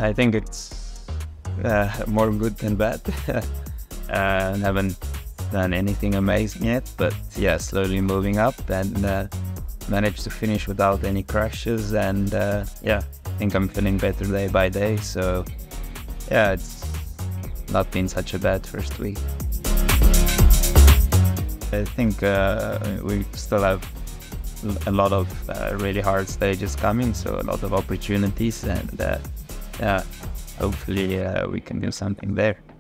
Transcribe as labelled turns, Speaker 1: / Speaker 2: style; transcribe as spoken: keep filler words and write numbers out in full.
Speaker 1: I think it's uh, more good than bad. uh, haven't done anything amazing yet, but yeah, slowly moving up and uh, managed to finish without any crashes, and uh, yeah, I think I'm feeling better day by day. So yeah, it's not been such a bad first week. I think uh, we still have a lot of uh, really hard stages coming, so a lot of opportunities, and uh, yeah, hopefully uh, we can do something there.